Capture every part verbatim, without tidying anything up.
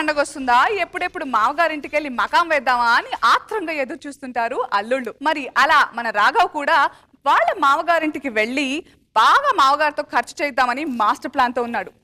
పండగ వస్తుందా, ఎప్పుడెప్పుడు మామగారింటికి వెళ్ళి మకాం వేద్దామా అని ఆత్రంగా ఎదురు చూస్తుంటారు అల్లుళ్ళు. మరి అలా మన రాఘవ్ కూడా వాళ్ళ మామగారింటికి వెళ్ళి బాగా మామగారితో ఖర్చు చేద్దామని మాస్టర్ ప్లాన్ తో ఉన్నాడు.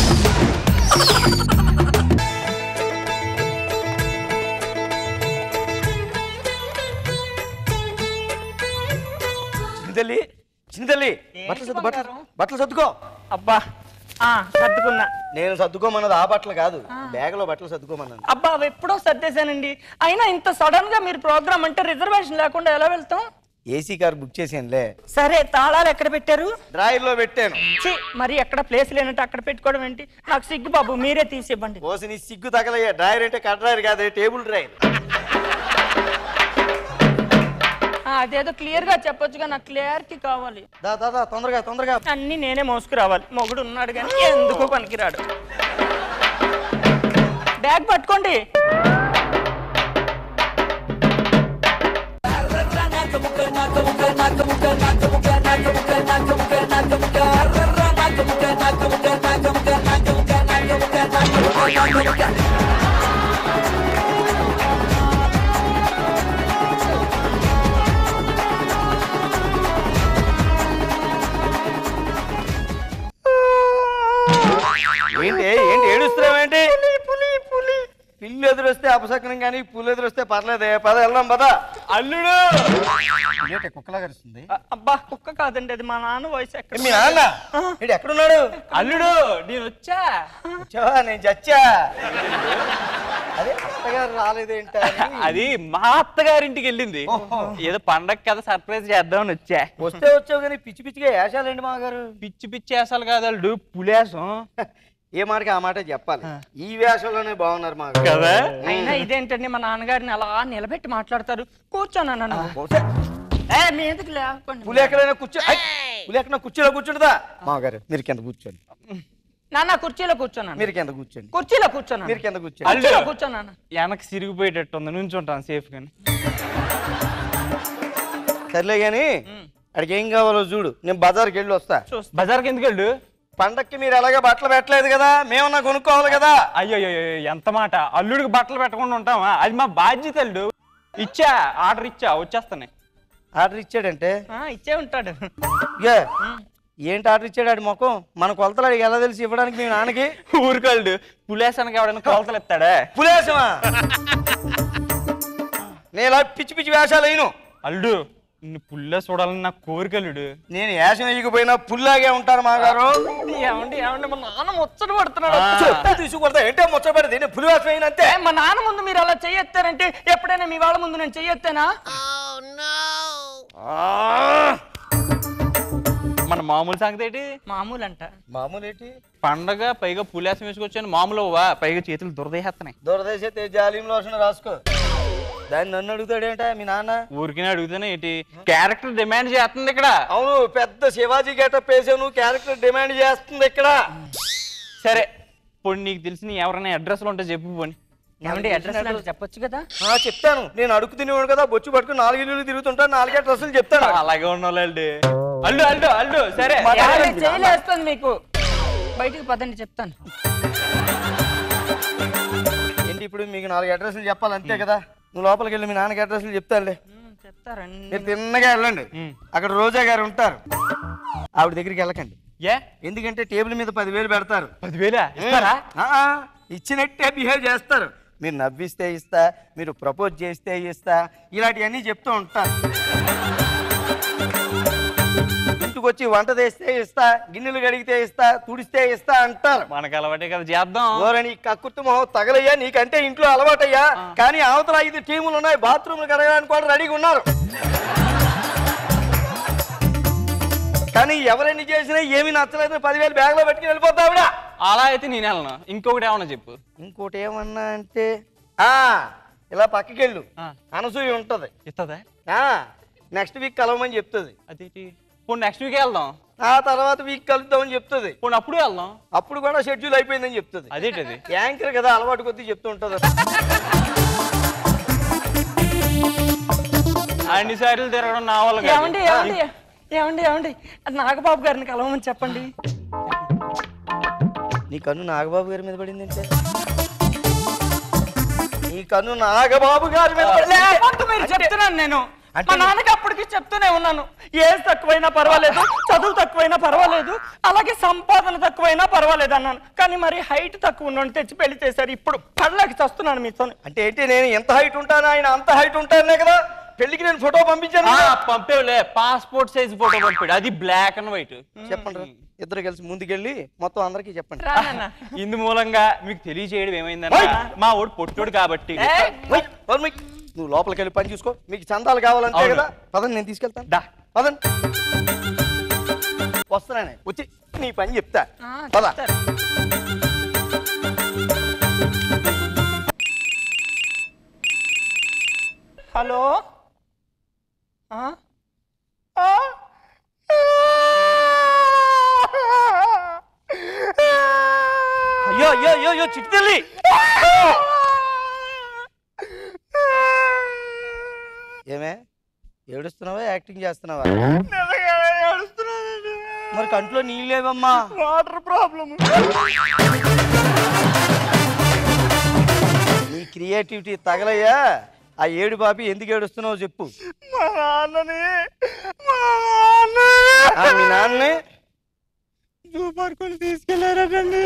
చింతల్లి చింతల్లి బట్టలు సర్దు బట్టలు బట్టలు సర్దుకో. అబ్బా సర్దుకున్నా. నేను సర్దుకోమన్నది ఆ బట్టలు కాదు, బ్యాగ్ లో బట్టలు సర్దుకోమన్నది. అబ్బా అవి ఎప్పుడో సర్దేశానండి. అయినా ఇంత సడన్ గా మీరు ప్రోగ్రామ్ అంటే రిజర్వేషన్ లేకుండా ఎలా వెళ్తాం? ఏసీ కార్ బుక్ చేసానులే. సరే తాళాలు ఎక్కడ పెట్టారు? డ్రాయర్ లో పెట్టాను. మరి ఎక్కడ ప్లేస్ లేనట్టు అక్కడ పెట్టుకోవడం ఏంటి? నాకు సిగ్గు బాబు, మీరే తీసివ్వండి. కోసి నీ సిగ్గు తగలయ్యా. డ్రాయర్ అంటే కట్ డ్రాయర్ కాదు, టేబుల్ డ్రాయర్. అదేదో క్లియర్ గా చెప్పొచ్చుగా, నాకు క్లియారిటీ కావాలి. దా దా తొందరగా తొందరగా. అన్ని నేనే మోసుకురావాలి. మొగుడు ఉన్నాడు కానీ ఎందుకు పనికిరాడు. బ్యాగ్ పట్టుకోండి. ఏంటి ఏంటి ఏడుస్తున్నావేంటి? పిల్లు ఎదురొస్తే అపశకనం కానీ పుల్లు ఎదురొస్తే పర్లేదే. పద వెళ్దాం పద. అల్లుడు కుక్కలా కరుస్తుంది. అబ్బా కుక్క కాదండి, అది మా నాన్న వాయిస్. ఎక్కడ మీ నాన్న ఎక్కడున్నాడు? అల్లుడు నేను వచ్చా. వచ్చావా? నేను చచ్చా. అదే అత్తగారు రాలేదేంట? అది మా అత్తగారింటికి వెళ్ళింది. ఏదో పండగ కదా సర్ప్రైజ్ చేద్దామని వచ్చా. వస్తే వచ్చావు కానీ పిచ్చి పిచ్చిగా వేషాలేంటి మాగారు? పిచ్చి పిచ్చి వేసాలు కాదు అల్లుడు, పులేసం. ఏ మాటకి ఆ మాట చెప్పాలి. ఈ వేషంలోనే బాగున్నారు మా కదా. అయినా ఇదేంటండి, మా నాన్నగారిని అలా నిలబెట్టి మాట్లాడతారు. కూర్చోనా నన్ను. మీ ఎందుకు లేకపోండి. పులి ఎక్కడైనా కూర్చో. పులి ఎక్కడ కూర్చోలో కూర్చుంటుందా? మాగారు మీరు కింద కూర్చోండి. నాన్న కుర్చీలో కూర్చోన్నాను. మీరు కింద కూర్చోండి. కుర్చీలో కూర్చోన్నాను. మీరు కింద కూర్చోండి. కుర్చీలో కూర్చోన్నాను. వెనక్కి సిరిగిపోయేటట్టు ఉంది, నుంచుంటాను సేఫ్ గాని. సర్లే గాని అడికి ఏం కావాలో చూడు, నేను బజార్కి వెళ్ళి వస్తా. బజార్కి ఎందుకు వెళ్ళు? పండక్కి మీరు ఎలాగే బట్టలు పెట్టలేదు కదా, మేమన్నా కొనుక్కోవాలి కదా. అయ్యో ఎంత మాట, అల్లుడికి బట్టలు పెట్టకుండా ఉంటామా? అది మా బాధ్యత. అల్లుడు ఇచ్చా, ఆర్డర్ ఇచ్చా, వచ్చేస్తానే. ఆర్డర్ ఇచ్చాడంటే ఇచ్చే ఉంటాడు. ఏంటి ఆర్డర్ ఇచ్చాడు ఆడి మొఖం? మన కొలతలు అడిగి ఎలా తెలిసి ఇవ్వడానికి మీ నాన్నకి? ఊరుకోల్డు, పులేసానికి ఎవడైనా కొలతలు ఇస్తాడా? పులేసమా? నేను ఇలా పిచ్చి పిచ్చి వేషాలు అయిను. అల్లుడు నిన్ను పుల్ల చూడాలని నా కోరికలుడు. నేను వేషం వేయకపోయినా పుల్లాగే ఉంటారు మాగారు. ఏమండి ఏమండి మా నాన్న ముచ్చట పడుతున్నాడు. తీసుకొడతా ఏంటో ముచ్చట పడింది. నేను పులి వేషం అయినంతే. మా నాన్న ముందు మీరు అలా చెయ్యెత్తారంటే ఎప్పుడైనా మీ వాళ్ళ ముందు నేను చెయ్యెత్తానా? మన మామూలు సంగతి ఏంటి? మామూలు అంట. మామూలు ఏంటి? పండగ పైగా పులేసం వేసుకొచ్చాను. మామూలు పైగా చేతులు దురదేస్తున్నాయి. దురదేశతే జాలిం లోషన్ రాసుకో. దాన్ని నన్ను అడుగుతాడేంట మీ నాన్న? ఊరికినే అడుగుతానే ఏంటి? క్యారెక్టర్ డిమాండ్ చేస్తుంది ఇక్కడ. అవును, పెద్ద శివాజీ గెటప్ వేసాను, క్యారెక్టర్ డిమాండ్ చేస్తుంది ఇక్కడ. సరే పోనీ నీకు తెలిసిన ఎవరైనా అడ్రస్లు ఉంటే చెప్పు. పోనీ ఏమండి అడ్రస్ చెప్పొచ్చు కదా? చెప్తాను. నేను అడుగు తినేవాడు కదా, బొచ్చు పట్టుకుని నాలుగు ఇల్లు తిరుగుతుంటా, నాలుగే డ్రెస్సులు చెప్తాను. అలాగే ఉన్నోళ్ళండి. అల్లు అల్లు అల్లు సరే చేయలేస్తుంది మీకు. బయటికి పదండి చెప్తాను. ఏంటి ఇప్పుడు మీకు నాలుగు అడ్రస్లు చెప్పాలి అంతే కదా? నువ్వు లోపలికి వెళ్ళి మీ నాన్నకి అడ్రస్లు చెప్తానులే. చెప్తారండి. మీరు తిన్నగా వెళ్ళండి. అక్కడ రోజా గారు ఉంటారు, ఆవిడ దగ్గరికి వెళ్ళకండి. ఏ ఎందుకంటే టేబుల్ మీద పదివేలు పెడతారు. పదివేలా ఇస్తారా? ఇచ్చినట్టే బిహేవ్ చేస్తారు. మీరు నవ్విస్తే ఇస్తా, మీరు ప్రపోజ్ చేస్తే ఇస్తా, ఇలాంటివన్నీ చెప్తూ ఉంటారు. ఇంటికి వచ్చి వంట చేస్తే ఇస్తా, గిన్నెలు కడిగితే ఇస్తా, తుడిస్తే ఇస్తా అంటారు. మనకు అలవాటే కదా, చేద్దాం. ఓరని కక్కుర్తి మొహం తగలయ్యా, నీకంటే ఇంట్లో అలవాటయ్యా. కానీ అవతల ఐదు టీములు ఉన్నాయి, బాత్రూమ్లు కడగడానికి కూడా రెడీగా ఉన్నారు. కానీ ఎవరైనా చేసినా ఏమి నచ్చలేదు, పదివేలు బ్యాగ్ లో పెట్టుకుని వెళ్ళిపోతావిడా. అలా అయితే నేను వెళ్ళను. ఇంకొకటి ఏమన్నా చెప్పు. ఇంకోటి ఏమన్నా అంటే ఆ ఇలా పక్కకి వెళ్ళు, అనసూయ ఉంటది. ఇస్తుందా? నెక్స్ట్ వీక్ కలవమని చెప్తుంది. అదేంటి? పోనీ నెక్స్ట్ వీక్ వెళ్దాం. ఆ తర్వాత వీక్ కలుద్దామని చెప్తుంది. పోనీ అప్పుడు వెళ్దాం. అప్పుడు కూడా షెడ్యూల్ అయిపోయిందని చెప్తుంది. అదేంటది? యాంకర్ కదా, అలవాటు కొద్దీ చెప్తూ ఉంటది. అన్ని సార్లు తిరగడం నా వల్ల. ఏమండి ఏమండి ఏమండి ఏమండి నాగబాబు గారిని కలవమని చెప్పండి. నీ కన్ను నాగబాబు గారి మీద పడింది అంటే కన్ను నాగబాబు గారి మీద పడి- లేకపోతే మీరు చెప్తున్నాను నేను అంటే మా నాన్నకి అప్పటికి చెప్తూనే ఉన్నాను, ఏజ్ తక్కువైనా పర్వాలేదు, చదువు తక్కువైనా పర్వాలేదు, అలాగే సంపాదన తక్కువైనా పర్వాలేదు అన్నాను. కానీ మరి హైట్ తక్కువ ఉన్నోడిని తెచ్చి పెళ్లి చేశారు. ఇప్పుడు కళ్ళకి చస్తున్నాను మీతో. అంటే ఏంటి నేను ఎంత హైట్ ఉంటాను ఆయన అంత హైట్ ఉంటానే కదా పెళ్లికి నేను ఫోటో పంపించాను ఆ, కదా. పంపేవులే పాస్పోర్ట్ సైజ్ ఫోటో పంపాడు, అది బ్లాక్ అండ్ వైట్. చెప్పండి రా. ఇద్దరు కలిసి ముందుకెళ్ళి మొత్తం అందరికి చెప్పండి. రానన్నా. ఇందు మూలంగా మీకు తెలియజేయడం ఏమైందన్నా, మా ఓడు పొట్టోడు కాబట్టి ఏయ్, ఓయ్, ఓర్మి. నువ్వు లోపలికి వెళ్ళి పని చూసుకో. మీకు చందాలు కావాలంటే అవును. కదా పదండి నేను తీసుకెళ్తాను. దా. పదండి వస్తున్నానే వచ్చి నీ పని చెప్తా. ఆ, పద. చెప్తారు. హలో ఆ? ఆ? అయ్యో అయ్యో అయ్యో అయ్యో చిట్టి ఏమే ఏడుస్తున్నావా యాక్టింగ్ చేస్తున్నావా? మరి కంట్లో నీళ్ళు లేవమ్మా. Water problem. నీ క్రియేటివిటీ తగలయ్యా. ఆ ఏడు బాబి ఎందుకు ఏడుస్తున్నావు చెప్పు. మా నాన్నని మా ఆ, మీ నాన్నని జూ పార్కుని తీసుకెళ్లారటండి.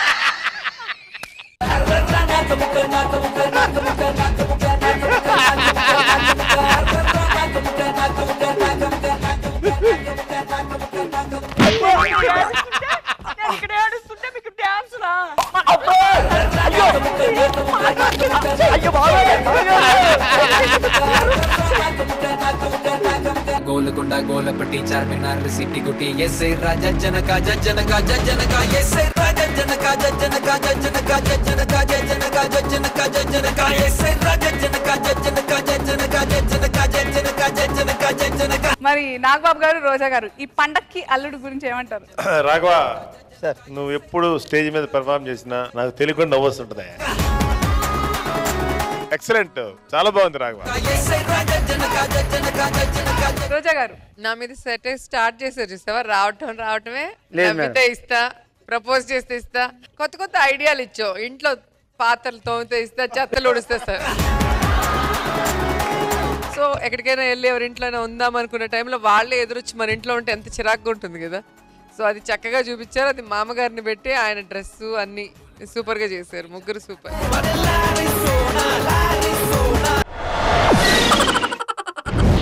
ఇక్కడ ఏడుస్తుంటే మీకు డాన్స్ రా. అయ్యో బాబోయ్, గోలకొండ గోలపట్టి చార్మినార్ సిటీ గుట్టి ఎస్ఐ రాజ జనక జనక జనక ఎస్ఐ రాజ జనక జనక జనక జనక జనక జనక జనక ఎస్ఐ రాజ జనక జనక జనక జనక జనక జనక జనక. మరి నాగబాబు గారు, రోజా గారు, ఈ పండక్కి అల్లుడు గురించి ఏమంటారు? రాఘవ సార్ నువ్వు ఎప్పుడు స్టేజ్ మీద పెర్ఫార్మ్ చేసినా నాకు తెలియకుండా నవ్వొస్తుంటది. ఎక్సలెంట్, చాలా బాగుంది రాఘవ. రోజా గారు, నా మీద సెట్ స్టార్ట్ చేసారు చూస్తావా, రావటం రావటమే లేదు నవ్వితే ఇస్తా, ప్రపోజ్ చేస్తే ఇస్తా, కొత్త కొత్త ఐడియాలు ఇచ్చావు. ఇంట్లో పాత్రలు తోమితే ఇస్తా, చెత్తలు ఉడిస్తా సార్. సో ఎక్కడికైనా వెళ్ళి ఎవరి ఇంట్లోనే ఉందాం అనుకున్న టైంలో వాళ్ళే ఎదురొచ్చి మన ఇంట్లో ఉంటే ఎంత చిరాకుగా ఉంటుంది కదా. సో అది చక్కగా చూపించారు. అది మామగారిని పెట్టి ఆయన డ్రెస్సు అన్ని సూపర్ గా చేశారు. ముగ్గురు సూపర్.